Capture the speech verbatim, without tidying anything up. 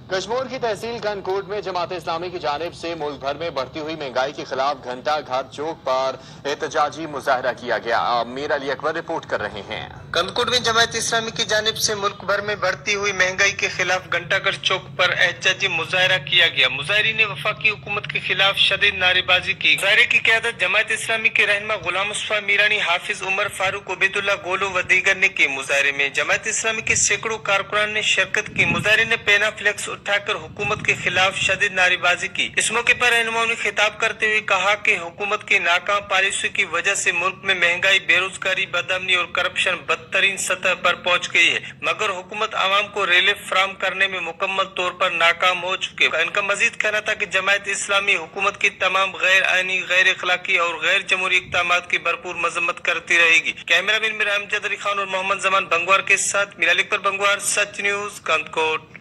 कश्मीर की तहसील गनकोट में जमात इस्लामी की जानिब से मुल्क भर में बढ़ती हुई महंगाई के खिलाफ घंटा घर चौक पर एहतजाजी मुजाहरा किया गया। मीर अली अकबर रिपोर्ट कर रहे हैं। गनकोट में जमात इस्लामी की जानिब से मुल्क भर में बढ़ती हुई महंगाई के खिलाफ घंटाघर चौक पर एहतजाजी मुजाहरा किया गया। मुजाहिरीन ने वफाकी हुकूमत के खिलाफ शदीद नारेबाजी की। मुजाहरे की क़यादत जमात इस्लामी के रहनुमा गुलाम मुस्तफा मीरानी, हाफिज उमर फारूक, उबैदुल्ला गोलो व दीगर ने की। मुजाहरे में जमात इस्लामी के सैकड़ों कारकुनान ने शिरकत की। मुजाहिरीन ने पेना फ्लेक्स उठाकर हुकूमत के खिलाफ शदीद नारेबाजी की। इस मौके पर रहनुमाओं ने खिताब करते हुए कहा कि हुकूमत की नाकाम पॉलिसी की वजह से मुल्क में महंगाई, बेरोजगारी, बदअमनी और करप्शन बदतरीन सतह पर पहुँच गई है, मगर हुकूमत आवाम को रिलीफ फराहम करने में मुकम्मल तौर पर नाकाम हो चुके। इनका मजीद कहना था कि जमात इस्लामी हुकूमत की तमाम गैर आईनी, गैर अखलाकी और गैर जमहूरी इक़दाम की भरपूर मजम्मत करती रहेगी। कैमरा मैन मीर अमजद अली खान और मोहम्मद जमान बंगवार के साथ मीर अली अकबर बंगवार, सच न्यूज, गनकोट।